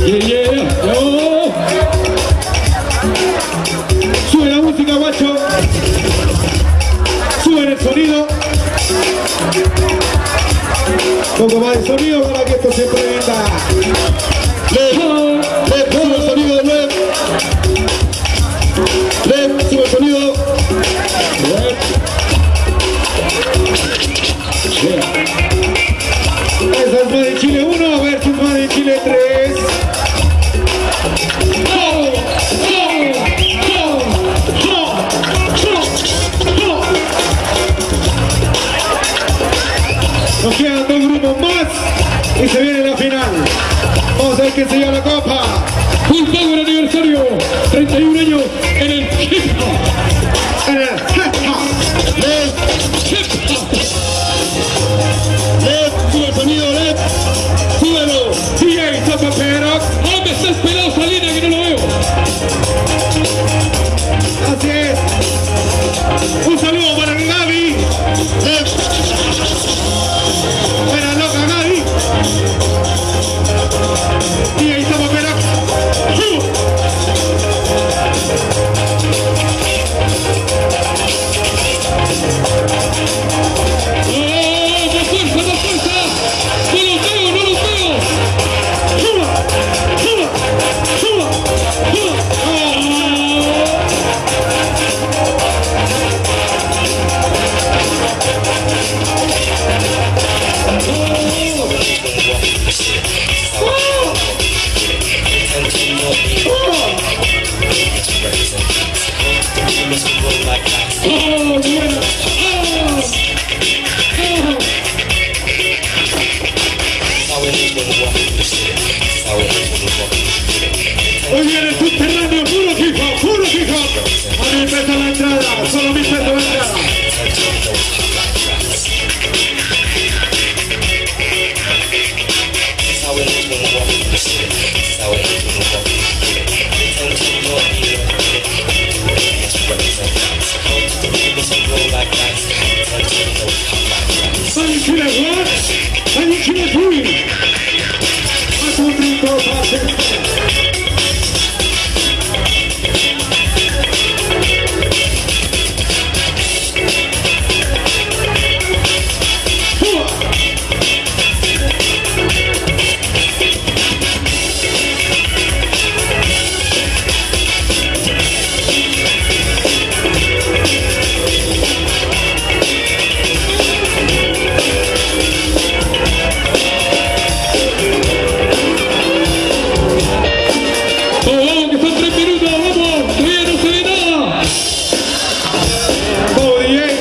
Yeah, yeah. Oh. Sube la música, guacho. Sube el sonido. Un poco más de sonido para que esto se prenda. Lep, sube el sonido de Lep. Lep, sube el sonido. Lep. Yeah. Esa es más de Chile 1 versus más de Chile 3. Nos quedan 2 grupos más y se viene la final. Vamos a ver quién se lleva la copa. Pulsando el aniversario, 31 años en el hip hop. En el hip hop. Sube el sonido, Lep. Súbelo. DJ Zapapero. ¿Dónde está el pelado Salina que no lo veo? Así es. Un saludo para Gaby. Lep. Para loca Gaby. DJ Zapapero. Hoy viene el subterráneo, puro hip hop, puro hip hop. A 1000 pesos la entrada, solo 1000 pesos la entrada. Alguien quiere jugar, alguien quiere subir. Haz un brinco para hacer. Oh, yeah.